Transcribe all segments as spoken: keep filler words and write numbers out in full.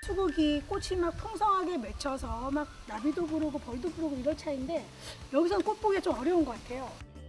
수국이 꽃이 막 풍성하게 맺혀서 막 나비도 부르고 벌도 부르고 이럴 차인데 여기서는 꽃 보기가 좀 어려운 것 같아요.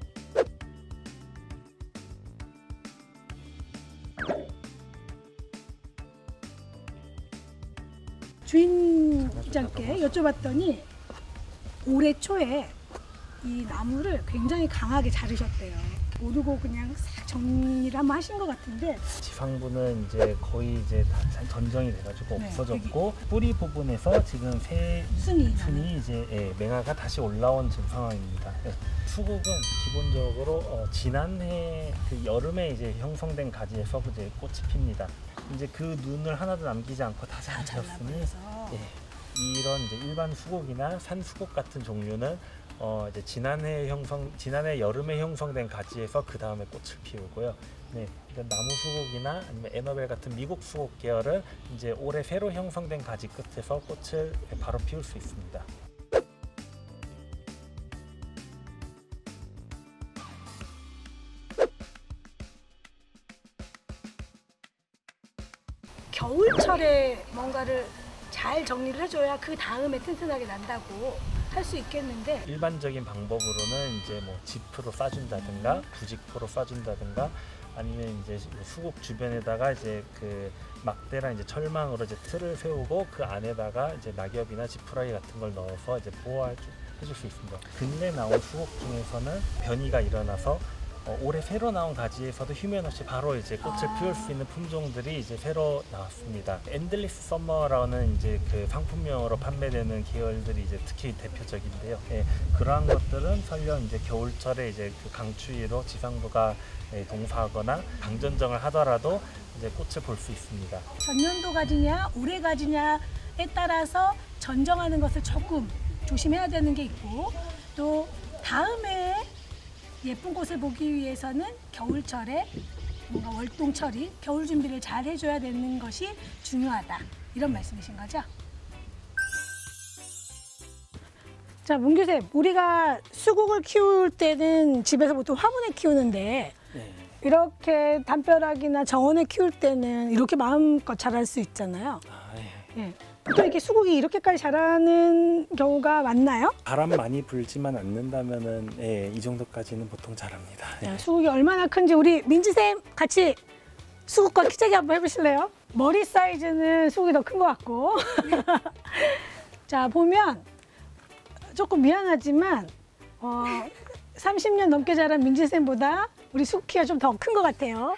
주인장께 여쭤봤더니 올해 초에 이 나무를 굉장히 강하게 자르셨대요. 모르고 그냥 싹 정리를 한번 하신 것 같은데 지상부는 이제 거의 이제 다 전정이 돼가지고 네, 없어졌고 여기. 뿌리 부분에서 지금 새 순이, 순이 이제 예, 맹아가 다시 올라온 지금 상황입니다. 예. 수국은 기본적으로 어, 지난해 그 여름에 이제 형성된 가지에서 이제 꽃이 핍니다. 이제 그 눈을 하나도 남기지 않고 다 잘라졌으니 예, 이런 이제 일반 수국이나 산수국 같은 종류는 어 이제 지난해 형성 지난해 여름에 형성된 가지에서 그 다음에 꽃을 피우고요. 네, 나무 수국이나 아니면 에너벨 같은 미국 수국 계열은 이제 올해 새로 형성된 가지 끝에서 꽃을 바로 피울 수 있습니다. 겨울철에 뭔가를 잘 정리를 해줘야 그 다음에 튼튼하게 난다고 할 수 있겠는데 일반적인 방법으로는 이제 뭐 지프로 싸준다든가 부직포로 싸준다든가 아니면 이제 수국 주변에다가 이제 그 막대랑 이제 철망으로 이제 틀을 세우고 그 안에다가 이제 낙엽이나 지푸라기 같은 걸 넣어서 이제 보호해 줄 수 있습니다. 근래 나온 수국 중에서는 변이가 일어나서 어, 올해 새로 나온 가지에서도 휴면 없이 바로 이제 꽃을 아. 피울 수 있는 품종들이 이제 새로 나왔습니다. 엔들리스 썸머라는 이제 그 상품명으로 판매되는 계열들이 이제 특히 대표적인데요. 예, 그러한 것들은 설령 이제 겨울철에 이제 그 강추위로 지상부가 예, 동사하거나 강전정을 하더라도 이제 꽃을 볼 수 있습니다. 전년도 가지냐 올해 가지냐에 따라서 전정하는 것을 조금 조심해야 되는 게 있고 또 다음에 예쁜 꽃을 보기 위해서는 겨울철에 뭔가 월동처리, 겨울 준비를 잘 해줘야 되는 것이 중요하다. 이런 말씀이신 거죠? 자, 문규쌤, 우리가 수국을 키울 때는 집에서 보통 화분에 키우는데 네. 이렇게 담벼락이나 정원에 키울 때는 이렇게 마음껏 자랄 수 있잖아요. 아, 네. 네. 보통 이렇게 수국이 이렇게까지 자라는 경우가 많나요? 바람 많이 불지만 않는다면은 예, 이 정도까지는 보통 자랍니다. 예. 자, 수국이 얼마나 큰지 우리 민지쌤 같이 수국과 키재기 한번 해보실래요? 머리 사이즈는 수국이 더 큰 것 같고 자, 보면 조금 미안하지만 어, 삼십 년 넘게 자란 민지쌤보다 우리 수국 키가 좀 더 큰 것 같아요.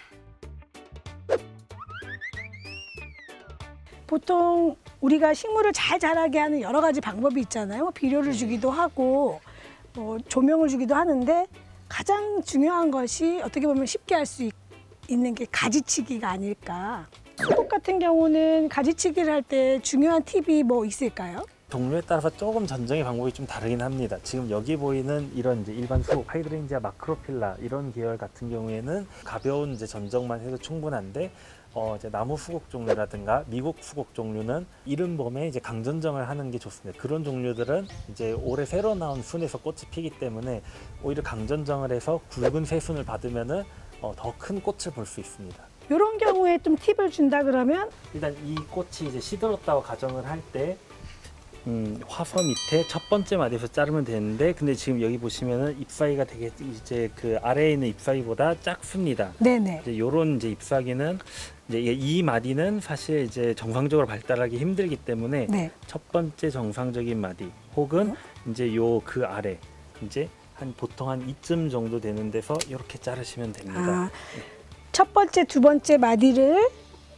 보통 우리가 식물을 잘 자라게 하는 여러 가지 방법이 있잖아요. 비료를 주기도 하고 뭐 조명을 주기도 하는데 가장 중요한 것이 어떻게 보면 쉽게 할 수 있는 게 가지치기가 아닐까. 수국 같은 경우는 가지치기를 할 때 중요한 팁이 뭐 있을까요? 종류에 따라서 조금 전정의 방법이 좀 다르긴 합니다. 지금 여기 보이는 이런 이제 일반 수국, 하이드렌지아 마크로필라 이런 계열 같은 경우에는 가벼운 이제 전정만 해도 충분한데 어 이제 나무 수국 종류라든가 미국 수국 종류는 이른 봄에 이제 강전정을 하는 게 좋습니다. 그런 종류들은 이제 올해 새로 나온 순에서 꽃이 피기 때문에 오히려 강전정을 해서 굵은 새순을 받으면은 어 더 큰 꽃을 볼 수 있습니다. 이런 경우에 좀 팁을 준다 그러면 일단 이 꽃이 이제 시들었다고 가정을 할 때 음, 화서 밑에 첫 번째 마디에서 자르면 되는데 근데 지금 여기 보시면은 잎사귀가 되게 이제 그 아래에 있는 잎사귀보다 작습니다. 네네. 이제 요런 이제 잎사귀는 이제 이 마디는 사실 이제 정상적으로 발달하기 힘들기 때문에 네. 첫 번째 정상적인 마디 혹은 음? 이제 요 그 아래 이제 한 보통 한 이쯤 정도 되는 데서 이렇게 자르시면 됩니다. 아, 첫 번째, 두 번째 마디를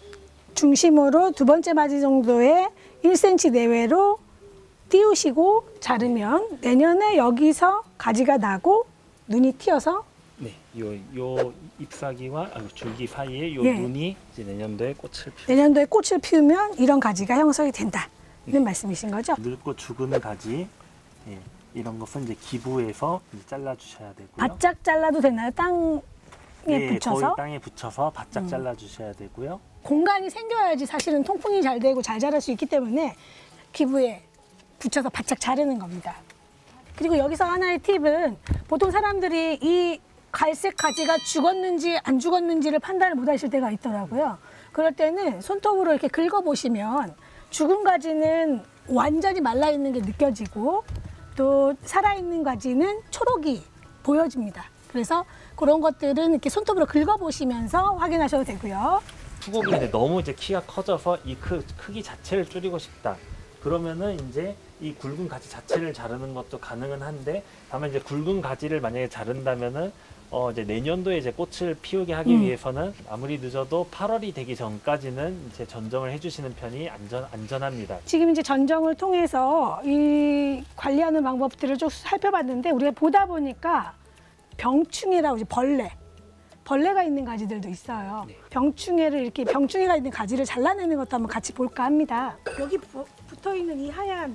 중심으로 두 번째 마디 정도의 일 센티미터 내외로 띄우시고 자르면 내년에 여기서 가지가 나고 눈이 튀어서 네, 요, 요 잎사귀와 아, 줄기 사이에 요 네. 눈이 이제 내년도에 꽃을 피우 내년도에 꽃을 피우면 이런 가지가 형성이 된다는 네. 말씀이신 거죠? 늙고 죽은 가지 네, 이런 것은 이제 기부해서 이제 잘라 주셔야 되고요. 바짝 잘라도 되나요? 땅에 네, 붙여서? 거의 땅에 붙여서 바짝 음. 잘라 주셔야 되고요. 공간이 생겨야지 사실은 통풍이 잘 되고 잘 자랄 수 있기 때문에 기부에 붙여서 바짝 자르는 겁니다. 그리고 여기서 하나의 팁은 보통 사람들이 이 갈색 가지가 죽었는지 안 죽었는지를 판단을 못 하실 때가 있더라고요. 그럴 때는 손톱으로 이렇게 긁어보시면 죽은 가지는 완전히 말라 있는 게 느껴지고 또 살아 있는 가지는 초록이 보여집니다. 그래서 그런 것들은 이렇게 손톱으로 긁어 보시면서 확인하셔도 되고요. 수국이 근데 너무 이제 키가 커져서 이 크, 크기 자체를 줄이고 싶다. 그러면은 이제 이 굵은 가지 자체를 자르는 것도 가능은 한데, 다만 이제 굵은 가지를 만약에 자른다면은 어 이제 내년도에 이제 꽃을 피우게 하기 음. 위해서는 아무리 늦어도 팔월이 되기 전까지는 이제 전정을 해주시는 편이 안전 안전합니다. 지금 이제 전정을 통해서 이 관리하는 방법들을 쭉 살펴봤는데 우리가 보다 보니까 병충해라고 이제 벌레, 벌레가 있는 가지들도 있어요. 네. 병충해를 이렇게 병충해가 있는 가지를 잘라내는 것도 한번 같이 볼까 합니다. 여기 부- 붙어 있는 이 하얀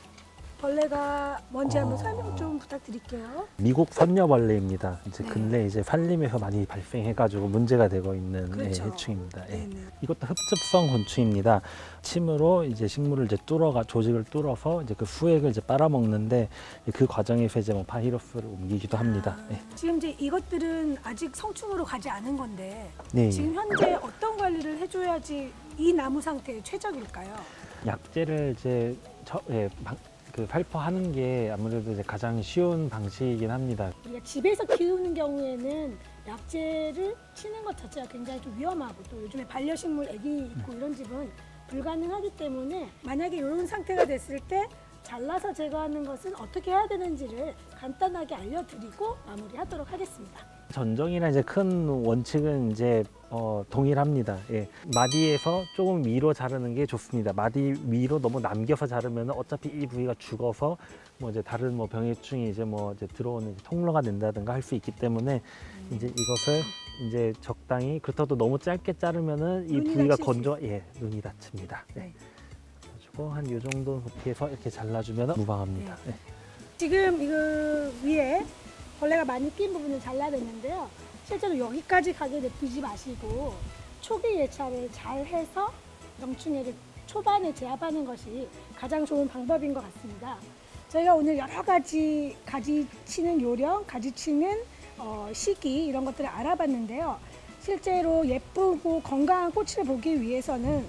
벌레가 뭔지 한번 어. 설명 좀 부탁드릴게요. 미국 선녀벌레입니다. 이제 네. 근래 이제 산림에서 많이 발생해가지고 문제가 되고 있는 그렇죠. 예, 해충입니다. 예. 네네. 이것도 흡습성 곤충입니다. 침으로 이제 식물을 이제 뚫어가 조직을 뚫어서 이제 그 수액을 이제 빨아먹는데, 그 과정에서 이제 뭐 바이러스를 옮기기도 합니다. 아, 예. 지금 이제 이것들은 아직 성충으로 가지 않은 건데 네. 지금 현재 어떤 관리를 해줘야지 이 나무 상태에 최적일까요? 약재를 이제 저, 예, 방, 그 살포하는 게 아무래도 이제 가장 쉬운 방식이긴 합니다. 우리가 집에서 키우는 경우에는 약재를 치는 것 자체가 굉장히 좀 위험하고 또 요즘에 반려식물 애기 있고 이런 집은 불가능하기 때문에 만약에 이런 상태가 됐을 때 잘라서 제거하는 것은 어떻게 해야 되는지를 간단하게 알려드리고 마무리하도록 하겠습니다. 전정이나 이제 큰 원칙은 이제 어, 동일합니다. 예. 마디에서 조금 위로 자르는 게 좋습니다. 마디 위로 너무 남겨서 자르면 어차피 이 부위가 죽어서 뭐 이제 다른 뭐 병해충이 이제 뭐 이제 들어오는 통로가 된다든가 할 수 있기 때문에 음. 이제 이것을 이제 적당히, 그렇다고 너무 짧게 자르면은 이 눈이 부위가 다칠 수 건조, 예, 눈이 다칩니다. 네. 네. 그래가지고 한 이 정도 높이에서 이렇게 잘라주면 무방합니다. 네. 네. 지금 이거 위에 벌레가 많이 낀 부분을 잘라냈는데요. 실제로 여기까지 가게 냅두지 마시고 초기 예찰을 잘 해서 병충해를 초반에 제압하는 것이 가장 좋은 방법인 것 같습니다. 저희가 오늘 여러 가지 가지 치는 요령, 가지 치는 어, 시기 이런 것들을 알아봤는데요. 실제로 예쁘고 건강한 꽃을 보기 위해서는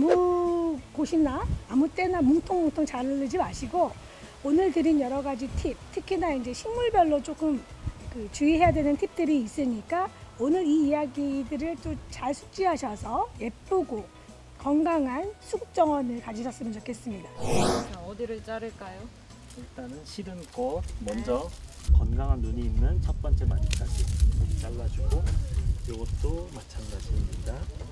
아무 곳이나 아무 때나 뭉텅뭉텅 자르지 마시고 오늘 드린 여러 가지 팁, 특히나 이제 식물별로 조금 그 주의해야 되는 팁들이 있으니까 오늘 이 이야기들을 또 잘 숙지하셔서 예쁘고 건강한 수국 정원을 가지셨으면 좋겠습니다. 자, 어디를 자를까요? 일단은 시든 꽃 먼저 건강한 눈이 있는 첫 번째 마디까지 잘라주고, 이것도 마찬가지입니다.